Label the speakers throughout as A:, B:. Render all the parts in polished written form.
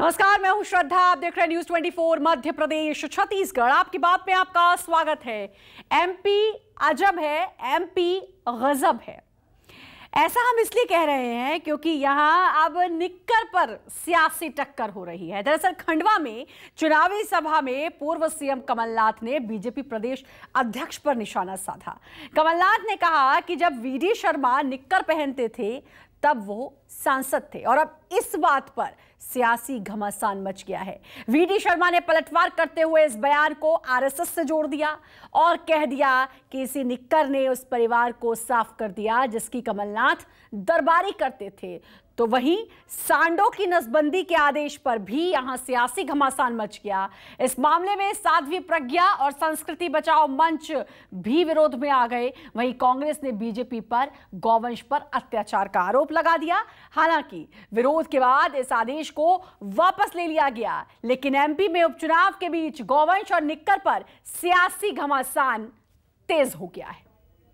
A: नमस्कार, मैं हूं श्रद्धा। आप देख रहे हैं न्यूज 24 मध्य प्रदेश छत्तीसगढ़। आपकी बात में आपका स्वागत है। एमपी अजब है, एमपी गजब है। ऐसा हम इसलिए कह रहे हैं क्योंकि यहां अब निक्कर पर सियासी टक्कर हो रही है। दरअसल खंडवा में चुनावी सभा में पूर्व सीएम कमलनाथ ने बीजेपी प्रदेश अध्यक्ष पर निशाना साधा। कमलनाथ ने कहा कि जब वीडी शर्मा निक्कर पहनते थे तब वो सांसद थे और अब इस बात पर सियासी घमासान मच गया है। वीडी शर्मा ने पलटवार करते हुए इस बयान को आरएसएस से जोड़ दिया और कह दिया कि इसी निक्कर ने उस परिवार को साफ कर दिया जिसकी कमलनाथ दरबारी करते थे। तो वहीं सांडों की नसबंदी के आदेश पर भी यहां सियासी घमासान मच गया। इस मामले में साध्वी प्रज्ञा और संस्कृति बचाओ मंच भी विरोध में आ गए। वहीं कांग्रेस ने बीजेपी पर गौवंश पर अत्याचार का आरोप लगा दिया। हालांकि विरोध के बाद इस आदेश को वापस ले लिया गया, लेकिन एमपी में उपचुनाव के बीच गौवंश और निक्कर पर सियासी घमासान तेज हो गया है।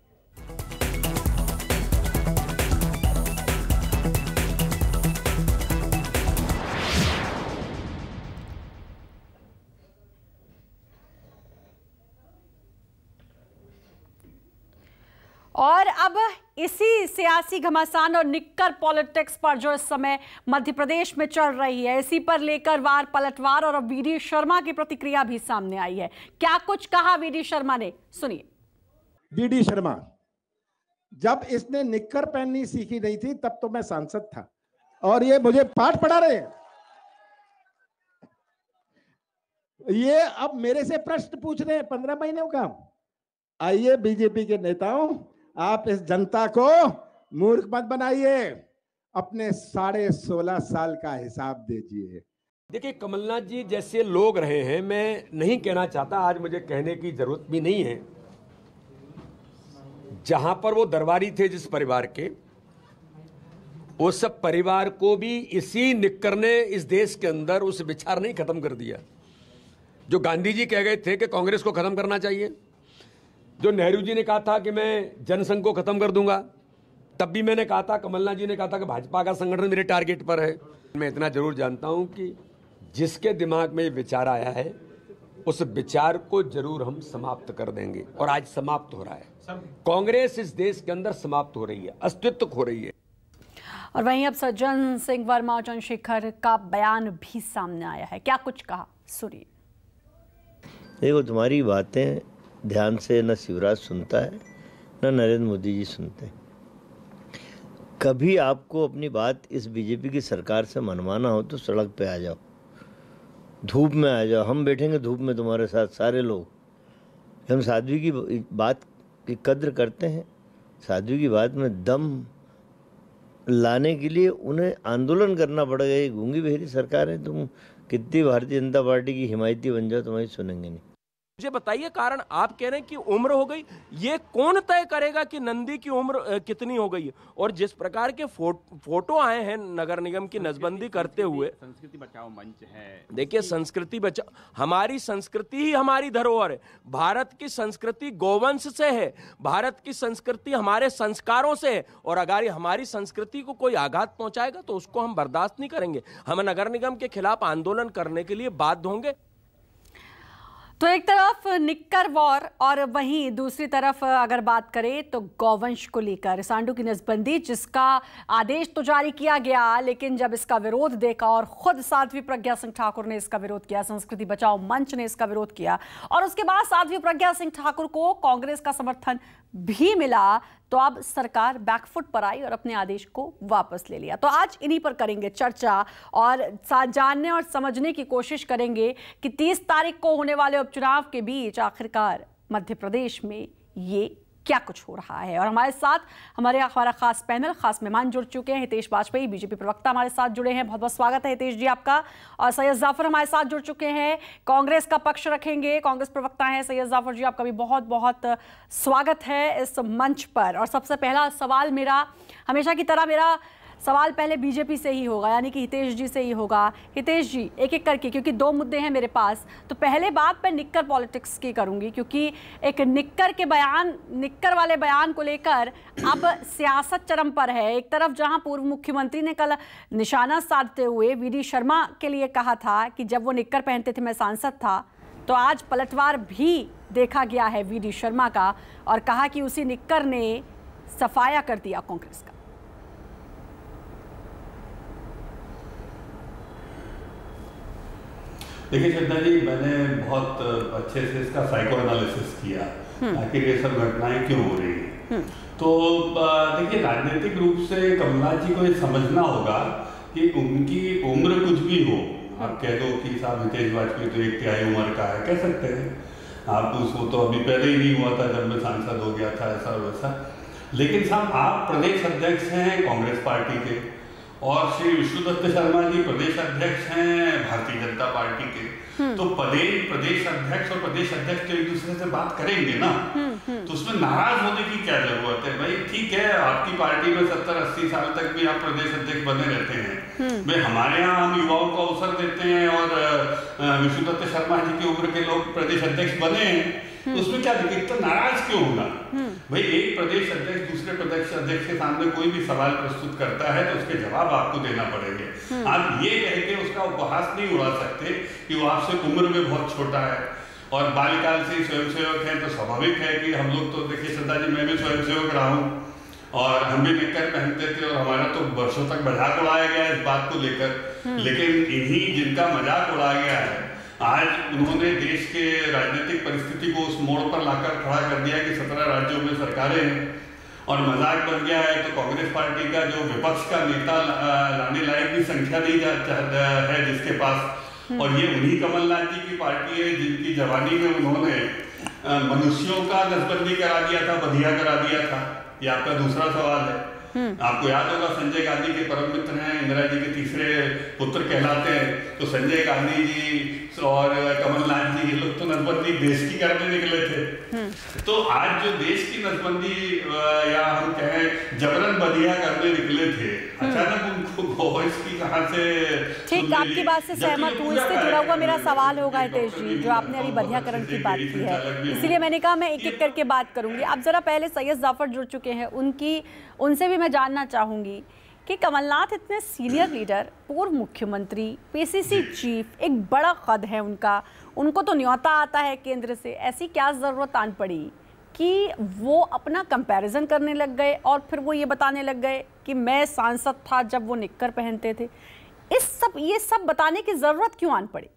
A: और अब इसी सियासी घमासान और निक्कर पॉलिटिक्स पर जो इस समय मध्य प्रदेश में चल रही है, इसी पर लेकर वार पलटवार और अब वीडी शर्मा की प्रतिक्रिया भी सामने आई है। क्या कुछ कहा वीडी शर्मा ने, सुनिए।
B: वीडी शर्मा, जब इसने निक्कर पहननी सीखी नहीं थी तब तो मैं सांसद था और ये मुझे पाठ पढ़ा रहे हैं। ये अब मेरे से प्रश्न पूछ रहे हैं 15 महीनों का। आइए बीजेपी के नेताओं, आप इस जनता को मूर्ख मत बनाइए, अपने 16.5 साल का हिसाब दीजिए।
C: देखिए, कमलनाथ जी जैसे लोग रहे हैं, मैं नहीं कहना चाहता, आज मुझे कहने की जरूरत भी नहीं है। जहां पर वो दरबारी थे जिस परिवार के, वो सब परिवार को भी इसी निक्कर ने इस देश के अंदर उस विचार नहीं खत्म कर दिया जो गांधी जी कह गए थे कि कांग्रेस को खत्म करना चाहिए, जो नेहरू जी ने कहा था कि मैं जनसंघ को खत्म कर दूंगा, तब भी मैंने कहा था, कमलनाथ जी ने कहा था कि भाजपा का संगठन मेरे टारगेट पर है। मैं इतना जरूर जानता हूं कि जिसके दिमाग में ये विचार आया है उस विचार को जरूर हम समाप्त कर देंगे और आज समाप्त हो रहा है। कांग्रेस इस देश के अंदर समाप्त हो रही है, अस्तित्व खो रही है।
A: और वहीं अब सज्जन सिंह वर्मा और चंद्रशेखर का बयान भी सामने आया है। क्या कुछ कहा, सुनिए।
D: देखो, तुम्हारी बातें ध्यान से न शिवराज सुनता है न नरेंद्र मोदी जी सुनते हैं। कभी आपको अपनी बात इस बीजेपी की सरकार से मनवाना हो तो सड़क पे आ जाओ, धूप में आ जाओ, हम बैठेंगे धूप में तुम्हारे साथ सारे लोग। हम साध्वी की बात की कद्र करते हैं। साध्वी की बात में दम लाने के लिए उन्हें आंदोलन करना पड़ेगा। ये गूंगी बहरी सरकार है, तुम कितनी भारतीय जनता पार्टी की हिमायती बन जाओ, तुम्हारी सुनेंगे नहीं।
E: मुझे बताइए, कारण आप कह रहे हैं कि उम्र हो गई, ये कौन तय करेगा कि नंदी की उम्र कितनी हो गई है? और जिस प्रकार के फोटो आए हैं नगर निगम की नसबंदी करते हुए,
F: संस्कृति बचाओ मंच है।
E: देखिए, संस्कृति बचाओ, हमारी संस्कृति ही हमारी धरोहर है। भारत की संस्कृति गौवंश से है, भारत की संस्कृति हमारे संस्कारों से है और अगर हमारी संस्कृति को कोई आघात पहुंचाएगा तो उसको हम बर्दाश्त नहीं करेंगे। हम नगर निगम के खिलाफ आंदोलन करने के लिए बाध्य होंगे।
A: तो एक तरफ निक्कर वॉर और वहीं दूसरी तरफ अगर बात करें तो गौवंश को लेकर सांडों की नसबंदी, जिसका आदेश तो जारी किया गया, लेकिन जब इसका विरोध देखा और खुद साध्वी प्रज्ञा सिंह ठाकुर ने इसका विरोध किया, संस्कृति बचाओ मंच ने इसका विरोध किया और उसके बाद साध्वी प्रज्ञा सिंह ठाकुर को कांग्रेस का समर्थन भी मिला, तो अब सरकार बैकफुट पर आई और अपने आदेश को वापस ले लिया। तो आज इन्हीं पर करेंगे चर्चा और जानने और समझने की कोशिश करेंगे कि 30 तारीख को होने वाले उपचुनाव के बीच आखिरकार मध्य प्रदेश में ये क्या कुछ हो रहा है। और हमारे साथ हमारा खास पैनल, खास मेहमान जुड़ चुके हैं। हितेश वाजपेयी बीजेपी प्रवक्ता हमारे साथ जुड़े हैं, बहुत बहुत स्वागत है हितेश जी आपका। और सैयद जाफर हमारे साथ जुड़ चुके हैं, कांग्रेस का पक्ष रखेंगे, कांग्रेस प्रवक्ता हैं सैयद जाफर जी, आपका भी बहुत बहुत स्वागत है इस मंच पर। और सबसे पहला सवाल मेरा हमेशा की तरह मेरा सवाल पहले बीजेपी से ही होगा, यानी कि हितेश जी से ही होगा। हितेश जी, एक एक करके, क्योंकि 2 मुद्दे हैं मेरे पास, तो पहले बात मैं निक्कर पॉलिटिक्स की करूंगी, क्योंकि एक निक्कर वाले बयान को लेकर अब सियासत चरम पर है। एक तरफ जहां पूर्व मुख्यमंत्री ने कल निशाना साधते हुए वीडी शर्मा के लिए कहा था कि जब वो निक्कर पहनते थे मैं सांसद था, तो आज पलटवार भी देखा गया है वीडी शर्मा का, और कहा कि उसी निक्कर ने सफाया कर दिया कांग्रेस का।
F: देखिए श्रद्धा जी, मैंने बहुत अच्छे से इसका साइको एनालिसिस किया आखिर ये सब घटनाएं क्यों हो रही हैं। तो देखिए, राजनीतिक रूप से कमलनाथ जी को ये समझना होगा कि उनकी उम्र कुछ भी हो, आप कह दो कि साहब हितेश वाजपेयी तो 1 तिहाई उम्र का है, कह सकते हैं आप, उसको तो अभी पैदा ही नहीं हुआ था जब मैं सांसद हो गया था, ऐसा वैसा। लेकिन साहब, आप प्रदेश अध्यक्ष हैं कांग्रेस पार्टी के, और श्री विष्णुदत्त शर्मा जी प्रदेश अध्यक्ष हैं भारतीय जनता पार्टी के। तो प्रदेश अध्यक्ष और प्रदेश अध्यक्ष तो एक दूसरे से बात करेंगे ना, तो उसमें नाराज होने की क्या जरूरत है भाई? ठीक है, आपकी पार्टी में 70-80 साल तक भी आप प्रदेश अध्यक्ष बने रहते हैं, भाई हमारे यहाँ हम युवाओं को अवसर देते हैं और विष्णुदत्त शर्मा जी की उम्र के लोग प्रदेश अध्यक्ष बने हैं, तो उसमें क्या दिक्कत? तो नाराज क्यों होना भाई? एक प्रदेश अध्यक्ष दूसरे प्रदेश अध्यक्ष के सामने कोई भी सवाल प्रस्तुत करता है तो उसके जवाब आपको देना पड़ेंगे। आप ये कह के उसका उपहास नहीं उड़ा सकते कि वो आपसे उम्र में बहुत छोटा है और बाल्यकाल से स्वयंसेवक है, तो स्वाभाविक है कि हम लोग तो देखिए श्रद्धा जी, मैं भी स्वयंसेवक रहा हूँ और हम भी निक्कर पहनते थे और हमारा तो वर्षों तक मजाक उड़ाया गया इस बात को लेकर। लेकिन इन्हीं जिनका मजाक उड़ाया गया है, आज उन्होंने देश के राजनीतिक परिस्थिति को उस मोड़ पर लाकर खड़ा कर दिया कि 17 राज्यों में सरकारें हैं और मजाक बन गया है। तो कांग्रेस पार्टी का जो विपक्ष का नेता लाने लायक भी संख्या नहीं है जिसके पास, और ये उन्हीं कमलनाथ जी की पार्टी है जिनकी जवानी में उन्होंने मनुष्यों का नसबंदी करा दिया था, बधिया करा दिया था। ये आपका दूसरा सवाल है। आपको याद होगा संजय गांधी के परम मित्र हैं, इंदिरा जी के तीसरे पुत्र कहलाते हैं। तो संजय गांधी जी और कमलनाथ जी, ये लोग तो नसबंदी देश की करने निकले थे। तो आज जो देश की नसबंदी या हम कहें जबरन बदिया करने निकले थे, अचानक उनको गोवंश की कहां से?
A: ठीक, आपकी बात से सहमत हूँ। इससे जुड़ा हुआ मेरा सवाल होगा हितेश जी, जो आपने अभी बधियाकरण की बात की है, इसीलिए मैंने कहा मैं एक एक करके बात करूंगी। अब जरा पहले सैयद जाफर जुड़ चुके हैं, उनसे भी मैं जानना चाहूंगी कि कमलनाथ इतने सीनियर लीडर, पूर्व मुख्यमंत्री, पीसीसी चीफ, एक बड़ा कद है उनका, उनको तो न्योता आता है केंद्र से, ऐसी क्या ज़रूरत आन पड़ी कि वो अपना कंपैरिजन करने लग गए और फिर वो ये बताने लग गए कि मैं सांसद था जब वो निक्कर पहनते थे? ये सब बताने की ज़रूरत क्यों आन पड़ी?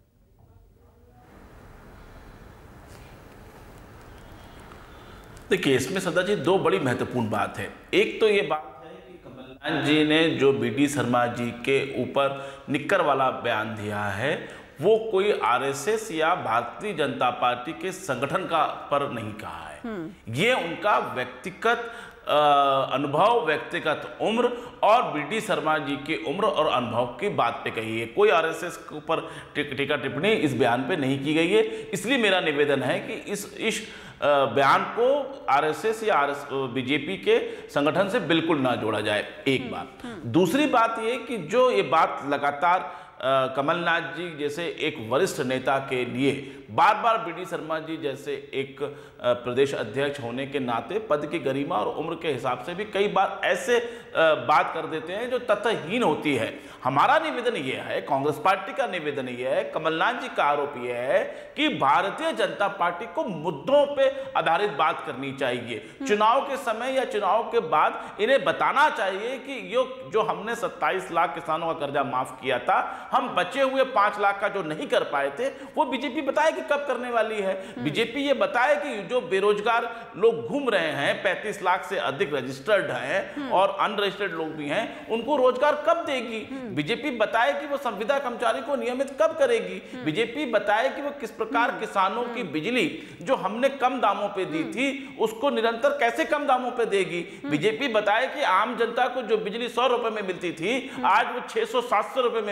G: देखिए, इसमें सदा जी 2 बड़ी महत्वपूर्ण बात है। एक तो ये बात जी ने जो बीडी शर्मा जी के ऊपर निक्कर वाला बयान दिया है, वो कोई आरएसएस या भारतीय जनता पार्टी के संगठन का पर नहीं कहा है। ये उनका व्यक्तिगत अनुभव, व्यक्तिगत उम्र और बीडी शर्मा जी की उम्र और अनुभव की बात पे कही है। कोई आरएसएस के ऊपर टीका टिप्पणी इस बयान पे नहीं की गई है। इसलिए मेरा निवेदन है कि इस बयान को आरएसएस या बीजेपी के संगठन से बिल्कुल ना जोड़ा जाए, एक बात। दूसरी बात ये कि जो ये बात लगातार कमलनाथ जी जैसे एक वरिष्ठ नेता के लिए बार बार बीडी शर्मा जी जैसे एक प्रदेश अध्यक्ष होने के नाते पद की गरिमा और उम्र के हिसाब से भी कई बार ऐसे बात कर देते हैं जो तथ्यहीन होती है। हमारा निवेदन यह है, कांग्रेस पार्टी का निवेदन यह है, कमलनाथ जी का आरोप यह है कि भारतीय जनता पार्टी को मुद्दों पे आधारित बात करनी चाहिए। चुनाव के समय या चुनाव के बाद इन्हें बताना चाहिए कि जो हमने 27 लाख किसानों का कर्जा माफ किया था, हम बचे हुए 5 लाख का जो नहीं कर पाए थे वो बीजेपी बताए कि कब करने वाली है। बीजेपी ये बताए कि जो बेरोजगार लोग घूम रहे हैं, 35 लाख से अधिक रजिस्टर्ड हैं और अनरजिस्टर्ड लोग भी हैं, उनको रोजगार कब देगी। बीजेपी बताए कि वो संविदा कर्मचारी को नियमित कब करेगी। बीजेपी बताए कि वो किस प्रकार किसानों की बिजली जो हमने कम दामों पे दी थी उसको निरंतर कैसे कम दामों पे देगी। बीजेपी बताए कि आम जनता को जो बिजली 100 रुपए में मिलती थी आज वो 600-700 रुपए में मिल रही है,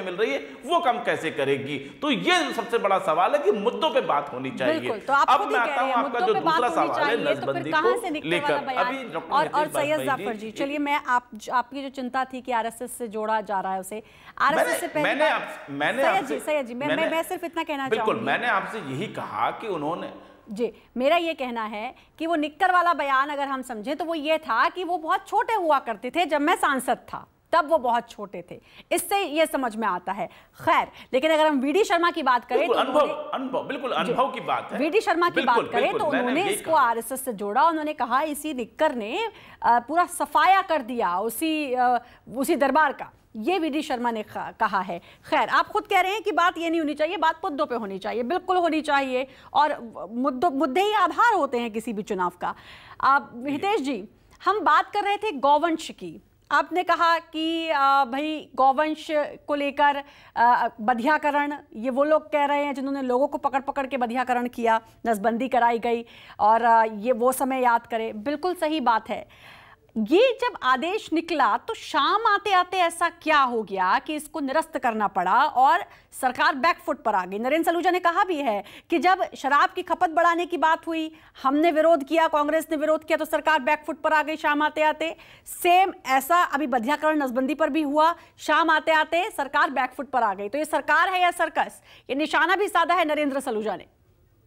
G: वो कम कैसे करेगी? तो ये सबसे बड़ा सवाल है कि मुद्दों पे बात होनी चाहिए।
A: तो आप
G: अब मैं आता हूं, आपका जो दूसरा सवाल है नसबंदी को लेकर। अभी
A: और सैयद जाफर जी, चलिए मैं आपकी जो चिंता थी कि आरएसएस से जोड़ा जा रहा है उसे, आरएसएस से पहले सैयद जी मैं सिर्फ इतना कहना चाहूंगी।
G: बिल्कुल, मैंने आपसे यही कहा कि उन्होंने
A: जी, मेरा ये कहना है कि वो निक्कर वाला बयान अगर हम समझें तो वो ये था कि वो बहुत छोटे हुआ करते थे जब मैं सांसद था, तब वो बहुत छोटे थे, इससे ये समझ में आता है। खैर, लेकिन अगर हम वीडी शर्मा की बात करें तो
G: बिल्कुल अनुभव की बात है।
A: वीडी शर्मा की बात करें तो उन्होंने इसको आरएसएस से जोड़ा, उन्होंने कहा इसी निक्कर ने पूरा सफाया कर दिया उसी दरबार का, ये वीडी शर्मा ने कहा है। खैर, आप खुद कह रहे हैं कि बात ये नहीं होनी चाहिए, बात मुद्दों पे होनी चाहिए, बिल्कुल होनी चाहिए, और मुद्दे ही आधार होते हैं किसी भी चुनाव का। हितेश जी, हम बात कर रहे थे गौवंश की, आपने कहा कि भाई गौवंश को लेकर बधियाकरण, ये वो लोग कह रहे हैं जिन्होंने लोगों को पकड़ पकड़ के बधियाकरण किया, नसबंदी कराई गई, और ये वो समय याद करें, बिल्कुल सही बात है। ये जब आदेश निकला तो शाम आते आते ऐसा क्या हो गया कि इसको निरस्त करना पड़ा और सरकार बैकफुट पर आ गई? नरेंद्र सलूजा ने कहा भी है कि जब शराब की खपत बढ़ाने की बात हुई, हमने विरोध किया, कांग्रेस ने विरोध किया, तो सरकार बैकफुट पर आ गई शाम आते आते। सेम ऐसा अभी बधियाकरण नसबंदी पर भी हुआ, शाम आते आते सरकार बैकफुट पर आ गई। तो ये सरकार है या सर्कस? ये निशाना भी साधा है नरेंद्र सलूजा ने।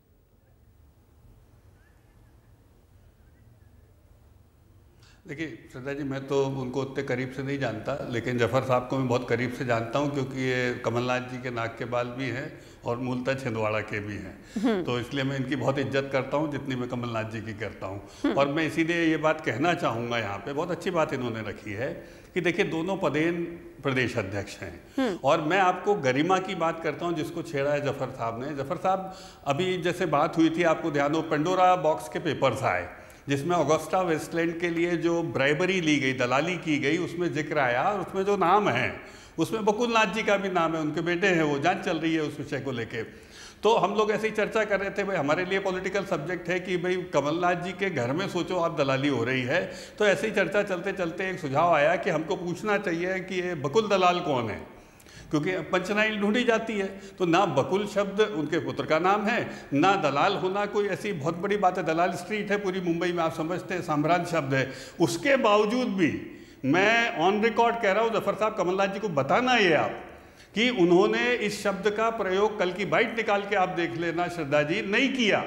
F: देखिए श्रद्धा जी, मैं तो उनको उतने करीब से नहीं जानता, लेकिन जफर साहब को मैं बहुत करीब से जानता हूं, क्योंकि ये कमलनाथ जी के नाक के बाल भी हैं और मूलतः छिंदवाड़ा के भी हैं, तो इसलिए मैं इनकी बहुत इज्जत करता हूं जितनी मैं कमलनाथ जी की करता हूं। और मैं इसीलिए ये बात कहना चाहूँगा, यहाँ पे बहुत अच्छी बात इन्होंने रखी है कि देखिए दोनों पदेन प्रदेश अध्यक्ष हैं, और मैं आपको गरिमा की बात करता हूँ जिसको छेड़ा है जफर साहब ने। जफर साहब, अभी जैसे बात हुई थी, आपको ध्यान हो, पेंडोरा बॉक्स के पेपर्स आए जिसमें ऑगस्टा वेस्टलैंड के लिए जो ब्राइबरी ली गई, दलाली की गई, उसमें जिक्र आया, और उसमें जो नाम है उसमें बकुल नाथ जी का भी नाम है, उनके बेटे हैं, वो जांच चल रही है उस विषय को लेके। तो हम लोग ऐसी चर्चा कर रहे थे, भाई हमारे लिए पॉलिटिकल सब्जेक्ट है कि भाई कमलनाथ जी के घर में सोचो आप दलाली हो रही है। तो ऐसी चर्चा चलते चलते एक सुझाव आया कि हमको पूछना चाहिए कि ये बकुल दलाल कौन है, क्योंकि पंचनाइल ढूंढी जाती है, तो ना बकुल शब्द उनके पुत्र का नाम है, ना दलाल होना कोई ऐसी बहुत बड़ी बात है। दलाल स्ट्रीट है पूरी मुंबई में, आप समझते हैं, साम्राज्य शब्द है। उसके बावजूद भी मैं ऑन रिकॉर्ड कह रहा हूँ, जफर साहब, कमलनाथ जी को बताना ये आप कि उन्होंने इस शब्द का प्रयोग, कल की बाइट निकाल के आप देख लेना श्रद्धा जी, नहीं किया।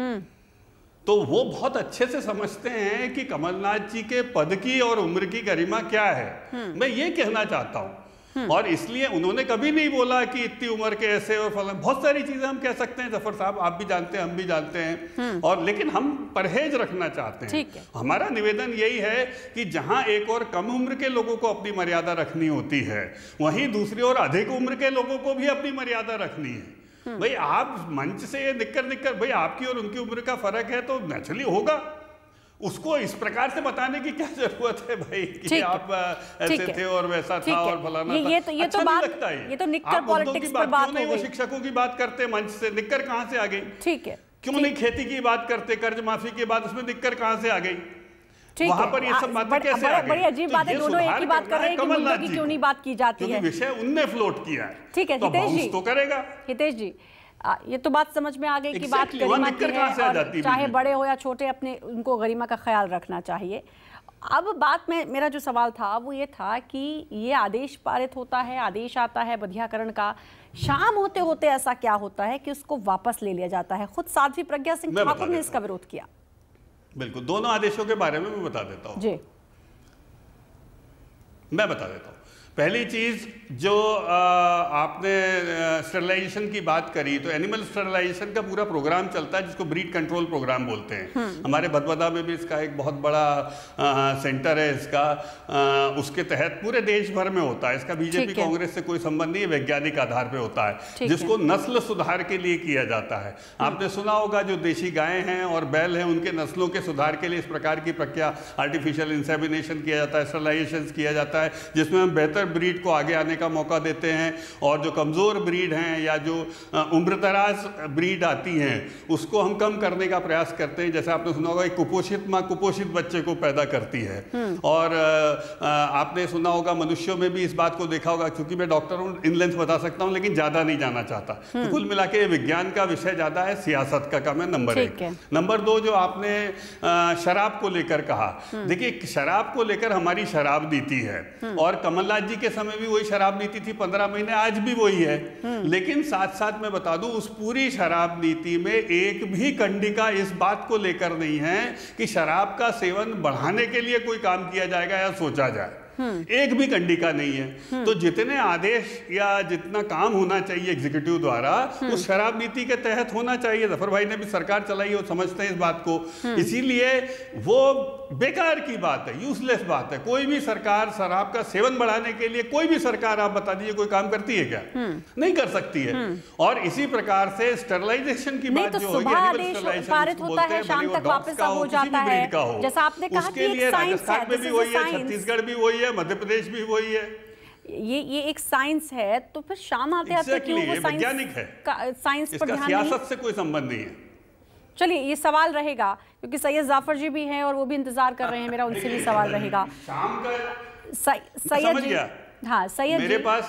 F: तो वो बहुत अच्छे से समझते हैं कि कमलनाथ जी के पद की और उम्र की गरिमा क्या है, मैं ये कहना चाहता हूँ। और इसलिए उन्होंने कभी नहीं बोला कि इतनी उम्र के ऐसे और फलन, बहुत सारी चीजें हम कह सकते हैं जफर साहब, आप भी जानते हैं, हम भी जानते हैं, और लेकिन हम परहेज रखना चाहते हैं। हमारा निवेदन यही है कि जहां एक और कम उम्र के लोगों को अपनी मर्यादा रखनी होती है, वहीं दूसरी ओर अधिक उम्र के लोगों को भी अपनी मर्यादा रखनी है। भाई आप मंच से ये निक्कर भाई आपकी और उनकी उम्र का फर्क है तो नेचुरली होगा, उसको इस प्रकार से बताने की क्या जरूरत है भाई कि आप ऐसे थे और वैसा था और फलाना था।
A: ये
F: अच्छा
A: तो
F: नहीं लगता है।
A: ये तो निक्कर पॉलिटिक्स पर बात हो गई।
F: वो शिक्षकों की बात करते मंच से, निक्कर कहाँ से आ गई?
A: ठीक है,
F: क्यों नहीं खेती की बात करते, कर्ज माफी की बात, उसमें निक्कर कहाँ से आ गई? वहां पर ये सब बातें कैसे आ गई?
A: बड़ी अजीब बात है, दोनों एक ही बात कर रहे हैं कि मुद्दों की क्यों नहीं बात की जाती है।
F: विषय उनने फ्लोट किया है,
A: ठीक है हितेश जी,
F: तो करेगा।
A: हितेश जी, ये तो बात समझ में आ गई कि बात गरिमा की है, और चाहे बड़े हो या छोटे, अपने उनको गरिमा का ख्याल रखना चाहिए। अब बात में मेरा जो सवाल था वो ये था कि ये आदेश पारित होता है, आदेश आता है बधियाकरण का, शाम होते होते ऐसा क्या होता है कि उसको वापस ले लिया जाता है? खुद साध्वी प्रज्ञा सिंह ठाकुर ने इसका विरोध किया।
F: बिल्कुल, दोनों आदेशों के बारे में मैं बता देता हूँ जी, मैं बता देता हूँ। पहली चीज जो आपने स्टरलाइजेशन की बात करी, तो एनिमल स्टरलाइजेशन का पूरा प्रोग्राम चलता है जिसको ब्रीड कंट्रोल प्रोग्राम बोलते हैं। हमारे भदभदा में भी इसका एक बहुत बड़ा सेंटर है इसका, उसके तहत पूरे देश भर में होता है। इसका बीजेपी कांग्रेस से कोई संबंध नहीं है, वैज्ञानिक आधार पे होता है, जिसको नस्ल सुधार के लिए किया जाता है। आपने सुना होगा जो देशी गायें हैं और बैल हैं उनके नस्लों के सुधार के लिए इस प्रकार की प्रक्रिया, आर्टिफिशियल इंसेमिनेशन किया जाता है, स्टरलाइजेशन किया जाता है, जिसमें हम बेहतर ब्रीड को आगे आने का मौका देते हैं, और जो कमज़ोर ब्रीड हैं या जो उम्रदराज ब्रीड आती हैं उसको हम कम करने का प्रयास करते हैं। जैसे आपने सुना होगा एक कुपोषित माँ कुपोषित बच्चे को पैदा करती है, और आपने सुना होगा मनुष्यों में भी इस बात को देखा होगा, क्योंकि मैं डॉक्टर हूँ इन लेंथ बता सकता हूँ लेकिन ज़्यादा नहीं जाना चाहता। तो कुल मिला के विज्ञान का विषय ज़्यादा है, सियासत का कम है, नंबर 1। नंबर 2, जो आपने शराब को लेकर कहा, देखिए शराब को लेकर हमारी शराब नीति है, और कमलनाथ जी के समय भी वही शराब नीति थी 15 महीने, आज भी वही है। लेकिन साथ साथ मैं बता दूं उस पूरी शराब नीति में एक भी कंडिका इस बात को लेकर नहीं है कि शराब का सेवन बढ़ाने के लिए कोई काम किया जाएगा या सोचा जाए, एक भी कंडिका नहीं है। तो जितने आदेश या जितना काम होना चाहिए एग्जीक्यूटिव द्वारा उस शराब नीति के तहत होना चाहिए। जफर भाई ने भी सरकार चलाई, वो समझते हैं इस बात को, इसीलिए वो बेकार की बात है, यूजलेस बात है। कोई भी सरकार शराब का सेवन बढ़ाने के लिए, कोई भी सरकार आप बता दीजिए कोई काम करती है क्या? नहीं कर सकती है। और इसी प्रकार से स्टरलाइजेशन की बात जो होगी,
A: पारित होता है, शाम तक वापस हो जाता है, जैसा आपने कहा
F: उसके लिए राजस्थान में भी वही है, छत्तीसगढ़ भी वही है, मध्य प्रदेश भी वही है।
A: ये एक साइंस है, तो फिर शाम आते आते क्यों वो साइंस,
F: वैज्ञानिक है,
A: साइंस पर ध्यान नहीं?
F: सियासत से कोई संबंध नहीं है।
A: चलिए ये सवाल रहेगा, क्योंकि सैयद जाफर जी भी हैं और वो भी इंतजार कर रहे हैं, मेरा उनसे भी सवाल रहेगा।
F: शाम का
A: सैयद जी, हाँ सैयद,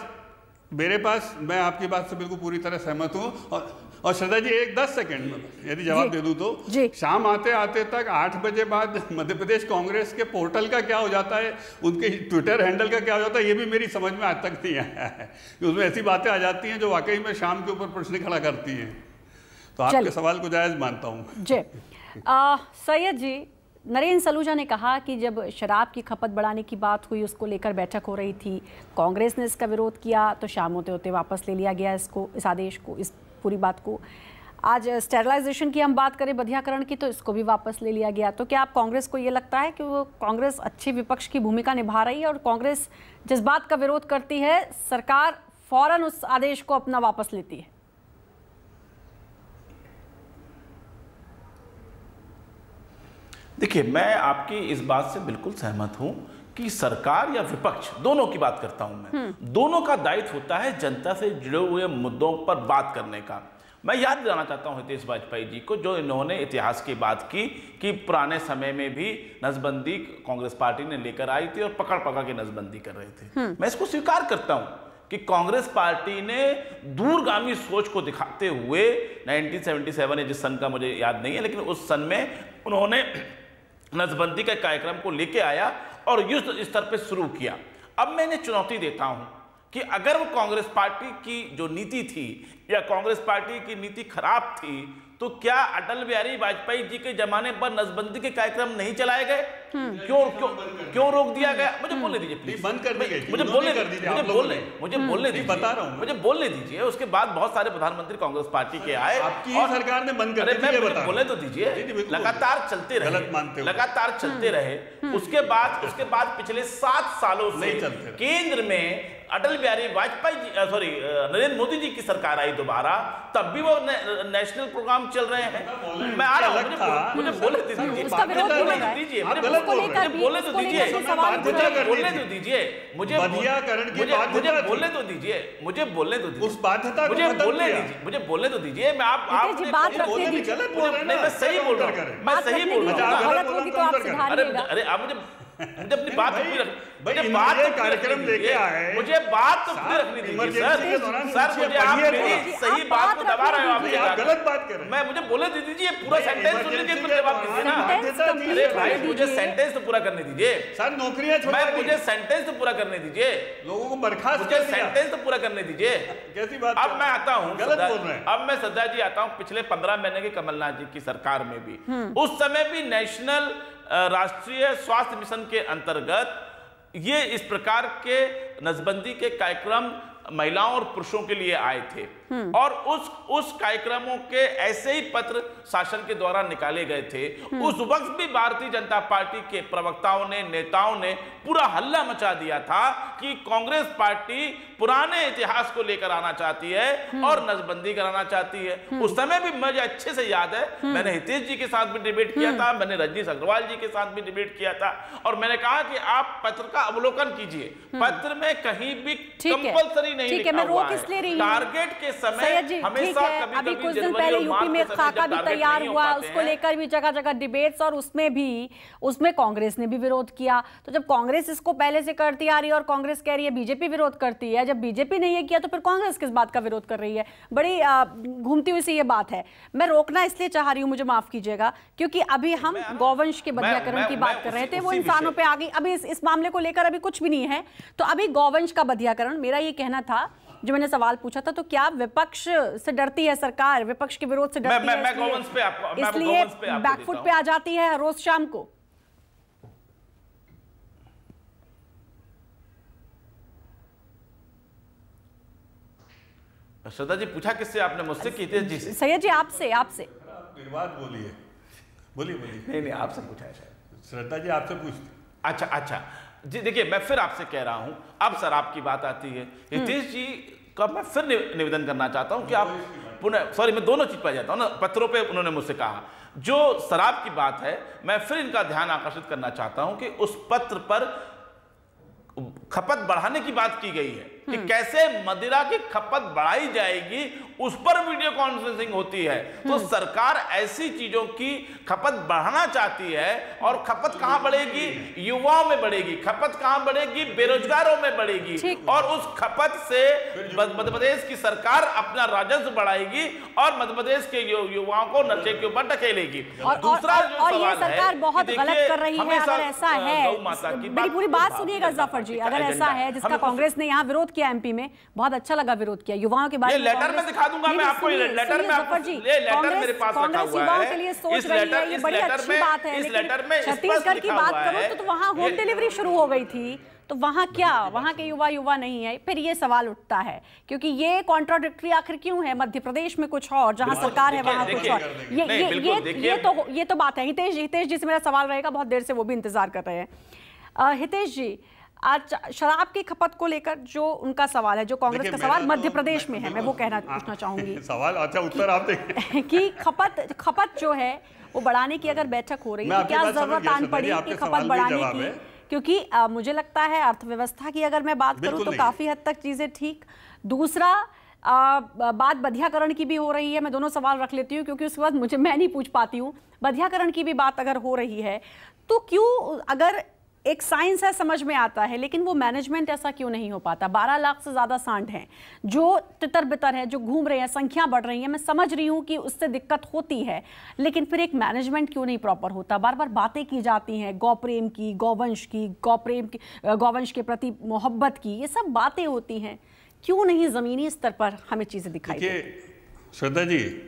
F: मेरे पास मैं आपकी बात से बिल्कुल पूरी तरह सहमत हूँ। और श्रद्धा जी 10 सेकंड में यदि जवाब दे दूं तो, शाम आते आते तक 8 बजे बाद मध्य प्रदेश कांग्रेस के पोर्टल का क्या हो जाता है, उनके ट्विटर हैंडल का क्या हो जाता है, ये भी मेरी समझ में आज तक नहीं आया है। उसमें ऐसी बातें आ जाती हैं जो वाकई में शाम के ऊपर प्रश्न खड़ा करती हैं। तो आपके सवाल को जायज मानता हूँ जी।
A: सैयद जी, नरेंद्र सलूजा ने कहा कि जब शराब की खपत बढ़ाने की बात हुई, उसको लेकर बैठक हो रही थी, कांग्रेस ने इसका विरोध किया, तो शाम होते होते वापस ले लिया गया इसको, इस आदेश को, इस पूरी बात को। आज स्टेरलाइजेशन की हम बात करें, बधियाकरण की, तो इसको भी वापस ले लिया गया। तो क्या आप कांग्रेस को ये लगता है कि वो कांग्रेस अच्छी विपक्ष की भूमिका निभा रही है, और कांग्रेस जिस बात का विरोध करती है सरकार फौरन उस आदेश को अपना वापस लेती है?
G: देखिए, मैं आपकी इस बात से बिल्कुल सहमत हूं कि सरकार या विपक्ष, दोनों की बात करता हूं मैं, दोनों का दायित्व होता है जनता से जुड़े हुए मुद्दों पर बात करने का। मैं याद दिलाना चाहता हूं हितेश वाजपेयी जी को, जो इन्होंने इतिहास की बात की कि पुराने समय में भी नसबंदी कांग्रेस पार्टी ने लेकर आई थी और पकड़ पकड़ के नसबंदी कर रहे थे। मैं इसको स्वीकार करता हूं कि कांग्रेस पार्टी ने दूरगामी सोच को दिखाते हुए 1977 जिस सन का मुझे याद नहीं है, लेकिन उस सन में उन्होंने नसबंदी के कार्यक्रम को लेके आया और युद्ध स्तर पे शुरू किया। अब मैं इन्हें चुनौती देता हूं कि अगर वो कांग्रेस पार्टी की जो नीति थी या कांग्रेस पार्टी की नीति खराब थी, तो क्या अटल बिहारी वाजपेयी जी के जमाने पर नसबंदी के कार्यक्रम नहीं चलाए गए? क्यों रोक दिया गया? मुझे बोलने दीजिए प्लीज।
F: बंद कर दी गई,
G: मुझे बोलने दीजिए,
F: बता रहा हूं,
G: मुझे बोलने दीजिए। उसके बाद बहुत सारे प्रधानमंत्री कांग्रेस पार्टी के आए,
F: आपकी सरकार ने बंद कर दी।
G: बोलने तो दीजिए, लगातार चलते रहे। उसके बाद पिछले 7 सालों से केंद्र में अटल बिहारी वाजपेयी जी, नरेंद्र मोदी जी की सरकार आई दोबारा, तब भी वो नेशनल प्रोग्राम चल रहे हैं। मैं आ रहा हूं, मुझे बोलने दीजिए, मुझे बोलने तो दीजिए,
F: उस बाध्यता
G: मुझे बोलने तो दीजिए। मैं मैं सही बोल रहा हूँ, मैं सही बोल रहा हूँ। अरे आप मुझे अपनी बात
F: कार्यक्रम लेके आए,
G: मुझे बात तो पूरी रखनी दीजिए सर। मुझे आप मेरी सही बात को दबा रहे हो, आप
F: गलत बात कर रहे हैं।
G: मुझे बोलने दीजिए, पूरा सेंटेंस सुन लीजिए, फिर जवाब दीजिए ना। अरे भाई, मुझे सेंटेंस तो पूरा करने दीजिए
F: सर। नौकरियां
G: मुझे सेंटेंस तो पूरा करने दीजिए,
F: लोगों को बर्खास्त,
G: मुझे सेंटेंस तो पूरा करने दीजिए।
F: कैसी बात?
G: अब मैं आता हूँ,
F: गलत बोल रहे हैं।
G: अब मैं श्रद्धा जी आता हूँ पिछले 15 महीने की कमलनाथ जी की सरकार में भी, उस समय भी नेशनल राष्ट्रीय स्वास्थ्य मिशन के अंतर्गत ये इस प्रकार के नसबंदी के कार्यक्रम महिलाओं और पुरुषों के लिए आए थे। और उस कार्यक्रमों के ऐसे ही पत्र शासन के द्वारा निकाले गए थे। उस वक्त भी भारतीय जनता पार्टी के प्रवक्ताओं ने, नेताओं ने पूरा हल्ला मचा दिया था कि कांग्रेस पार्टी पुराने इतिहास को लेकर आना चाहती है और नसबंदी कराना चाहती है। उस समय भी मुझे अच्छे से याद है, मैंने हितेश जी के साथ भी डिबेट किया था, मैंने रजनीश अग्रवाल जी के साथ भी डिबेट किया था और मैंने कहा कि आप पत्र का अवलोकन कीजिए, पत्र में कहीं भी कंपल्सरी नहीं लिखा हुआ है। टारगेट के समय हमेशा
A: अभी कुछ दिन पहले यूपी में खाका भी तैयार हुआ, उसको लेकर भी जगह जगह डिबेट्स, और उसमें कांग्रेस ने भी विरोध किया। तो जब कांग्रेस इसको पहले से करती आ रही है और कांग्रेस कह रही है बीजेपी विरोध करती है, जब बीजेपी ने ये किया तो फिर कांग्रेस किस बात का विरोध कर रही है? बड़ी घूमती हुई सी ये बात है। मैं रोकना इसलिए चाह रही हूं, मुझे माफ कीजिएगा, क्योंकि अभी हम गौवंश के बधियाकरण की बात कर रहे थे, वो इंसानों पे आ गई। अभी इस मामले को लेकर अभी कुछ भी नहीं है, तो अभी गौवंश का बधियाकरण, मेरा ये कहना था जो मैंने सवाल पूछा था, तो क्या विपक्ष से डरती है सरकार, विपक्ष के विरोध से डरती है, इसलिए बैकफुट पे आ जाती है रोज शाम को?
G: श्रद्धा जी पूछा किससे आपने? मुझसे की थी जी से।
A: सैयद जी आपसे
F: बोलिए।
G: नहीं आपसे पूछा है शायद।
F: श्रद्धा जी आपसे पूछते।
G: अच्छा जी, देखिए मैं फिर आपसे कह रहा हूं, अब शराब की बात आती है, हितेश जी का मैं फिर निवेदन करना चाहता हूं कि आप पुनः, सॉरी मैं दोनों चीज पर जाता हूं ना, पत्रों पे उन्होंने मुझसे कहा, जो शराब की बात है मैं फिर इनका ध्यान आकर्षित करना चाहता हूं कि उस पत्र पर खपत बढ़ाने की बात की गई है कि कैसे मदिरा की खपत बढ़ाई जाएगी, उस पर वीडियो कॉन्फ्रेंसिंग होती है। तो सरकार ऐसी चीजों की खपत बढ़ाना चाहती है, और खपत कहां बढ़ेगी? युवाओं में बढ़ेगी। खपत कहां बढ़ेगी? बेरोजगारों में बढ़ेगी, और उस खपत से मध्य प्रदेश की सरकार अपना राजस्व बढ़ाएगी और मध्य प्रदेश के युवाओं को नशे के ऊपर ढकेलेगी। दूसरा जो
A: और ये सरकार बहुत गलत कर रही है। अगर ऐसा है, मेरी पूरी बात सुनिएगा जाफर जी, अगर ऐसा है जिसका कांग्रेस ने यहाँ विरोध किया एमपी में, बहुत अच्छा लगा विरोध किया, युवाओं के बारे में
G: लेटर में दिखा दूंगा मैं आपको, लेटर में आपको लेटर मेरे पास रखा हुआ है,
A: युवाओं के लिए सोच रही है, ये बड़ी अच्छी बात है। लेकिन छत्तीसगढ़ की बात करो तो वहां होम डिलीवरी शुरू हो गई थी, तो वहां क्या, वहां के युवा नहीं है? फिर ये सवाल उठता है, क्योंकि ये कॉन्ट्राडिक्टरी आखिर क्यों है? मध्य प्रदेश में कुछ और, जहां सरकार है वहां कुछ और। ये तो बात है। हितेश जी से मेरा सवाल रहेगा, बहुत देर से वो भी इंतजार कर रहे हैं। हितेश जी, आज शराब की खपत को लेकर जो उनका सवाल है, जो कांग्रेस का सवाल मध्य प्रदेश में है, मैं वो पूछना चाहूंगी।
F: सवाल अच्छा, उत्तर आप देंगे
A: कि खपत जो है वो बढ़ाने की अगर बैठक हो रही है तो क्या जरूरत आन पड़ी कि खपत बढ़ाने की? क्योंकि मुझे लगता है अर्थव्यवस्था की अगर मैं बात करूं तो काफी हद तक चीजें ठीक। दूसरा बात बधियाकरण की भी हो रही है। मैं दोनों सवाल रख लेती हूँ क्योंकि उसके बाद मैं नहीं पूछ पाती हूँ। बधियाकरण की भी बात अगर हो रही है तो क्यों, अगर एक साइंस है समझ में आता है, लेकिन वो मैनेजमेंट ऐसा क्यों नहीं हो पाता? 12 लाख से ज्यादा सांड हैं जो तितर बितर है, जो घूम रहे हैं, संख्या बढ़ रही है, मैं समझ रही हूं कि उससे दिक्कत होती है, लेकिन फिर एक मैनेजमेंट क्यों नहीं प्रॉपर होता? बार बार बातें की जाती हैं गौ प्रेम की, गौवंश की, गौवंश के प्रति मोहब्बत की, ये सब बातें होती हैं, क्यों नहीं जमीनी स्तर पर हमें चीजें दिखाई देती?
F: श्रद्धा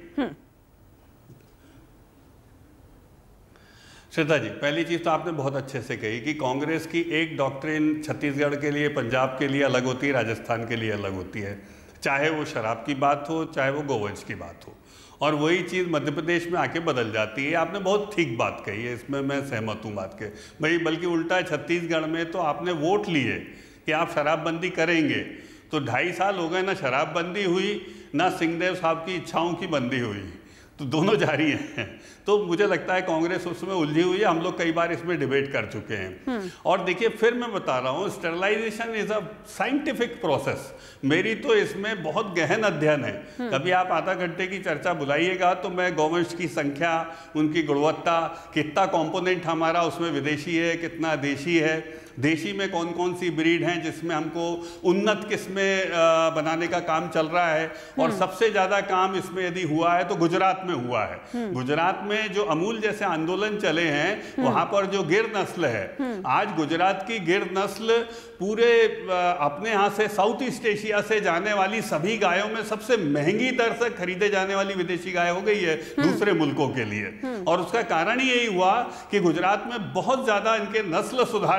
F: जी, पहली चीज तो आपने बहुत अच्छे से कही कि कांग्रेस की एक डॉक्ट्रिन छत्तीसगढ़ के लिए, पंजाब के लिए अलग होती है, राजस्थान के लिए अलग होती है, चाहे वो शराब की बात हो, चाहे वो गोवंश की बात हो, और वही चीज़ मध्य प्रदेश में आके बदल जाती है। आपने बहुत ठीक बात कही है, इसमें मैं सहमत हूँ बात के भाई। बल्कि उल्टा है, छत्तीसगढ़ में तो आपने वोट लिए कि आप शराबबंदी करेंगे, तो 2.5 साल हो गए, ना शराबबंदी हुई ना सिंहदेव साहब की इच्छाओं की बंदी हुई, तो दोनों जारी हैं। तो मुझे लगता है कांग्रेस उसमें उलझी हुई है, हम लोग कई बार इसमें डिबेट कर चुके हैं। और देखिए फिर मैं बता रहा हूँ, sterilization is a scientific process, मेरी तो इसमें बहुत गहन अध्ययन है। कभी आप आधा घंटे की चर्चा बुलाइएगा तो मैं गौवंश की संख्या, उनकी गुणवत्ता, कितना कंपोनेंट हमारा उसमें विदेशी है, कितना देशी है, देशी में कौन कौन सी ब्रीड हैं जिसमें हमको उन्नत किस्में बनाने का काम चल रहा है, और सबसे ज़्यादा काम इसमें यदि हुआ है तो गुजरात में हुआ है। गुजरात में जो अमूल जैसे आंदोलन चले हैं, वहां पर जो गिर नस्ल है, आज गुजरात की गिर नस्ल पूरे अपने यहाँ से साउथ ईस्ट एशिया से जाने वाली सभी गायों में सबसे महंगी दर से खरीदे जाने वाली विदेशी गाय हो गई है दूसरे मुल्कों के लिए। और उसका कारण ही यही हुआ कि गुजरात में बहुत ज्यादा इनके नस्ल सुधार के काम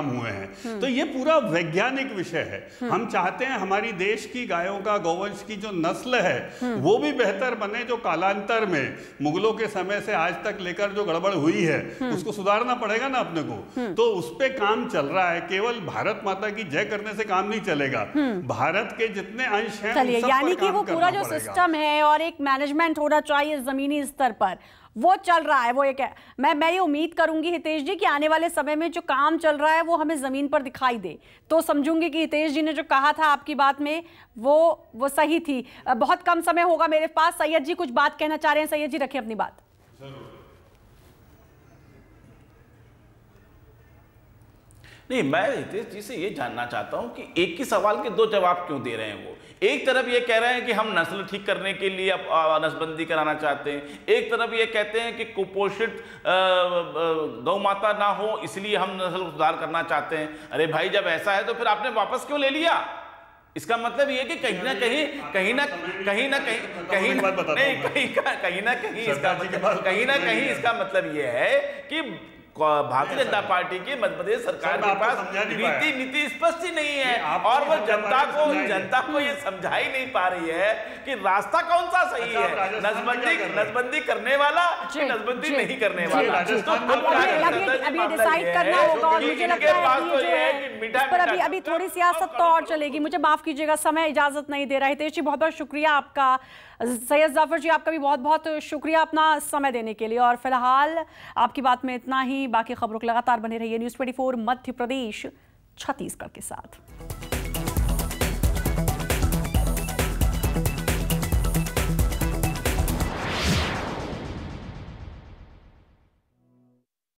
F: हुए हैं। तो ये पूरा वैज्ञानिक विषय है। हम चाहते हैं हमारी देश की गायों का, गौवंश की जो नस्ल है वो भी बेहतर बने, जो कालांतर में मुगलों के समय से आज तक लेकर जो गड़बड़ हुई है उसको सुधारना पड़ेगा ना अपने को। तो उस पे काम चल रहा है। केवल भारत माता की जय करने से काम नहीं चलेगा, भारत के जितने अंश हैं
A: चलिए, यानी कि वो पूरा जो सिस्टम है और एक मैनेजमेंट होना चाहिए जमीनी स्तर पर, वो चल रहा है। वो एक है, मैं ये उम्मीद करूंगी हितेश जी कि आने वाले समय में जो काम चल रहा है वो हमें जमीन पर दिखाई दे, तो समझूंगी कि हितेश जी ने जो कहा था आपकी बात में वो सही थी। बहुत कम समय होगा मेरे पास। सैयद जी कुछ बात कहना चाह रहे हैं, सैयद जी रखें अपनी बात।
G: नहीं, मैं हितेश जी से ये जानना चाहता हूं कि एक ही सवाल के दो जवाब क्यों दे रहे हैं। वो एक तरफ ये कह रहे हैं कि हम नस्ल ठीक करने के लिए नसबंदी कराना चाहते हैं, एक तरफ ये कहते हैं कि कुपोषित गौ माता ना हो इसलिए हम नस्ल सुधार करना चाहते हैं। अरे भाई, जब ऐसा है तो फिर आपने वापस क्यों ले लिया? इसका मतलब ये कि कहीं ना कहीं इसका मतलब ये है कि भारतीय जनता पार्टी की मध्य प्रदेश सरकार के पास नीति स्पष्ट ही नहीं है, और वो जनता को ये समझा ही नहीं पा रही है कि रास्ता कौन सा सही है, नसबंदी करने वाला कि नसबंदी नहीं करने वाला।
A: अब ये डिसाइड करना होगा, और मुझे लगता है कि इस पर अभी थोड़ी सियासत तो और चलेगी। मुझे माफ कीजिएगा, समय इजाजत नहीं दे रहा है। हितेश जी बहुत बहुत शुक्रिया आपका। सैयद जाफर जी आपका भी बहुत बहुत शुक्रिया अपना समय देने के लिए। और फिलहाल आपकी बात में इतना ही। बाकी खबरों के लगातार बने रहिए न्यूज़ 24 मध्य प्रदेश छत्तीसगढ़ के साथ।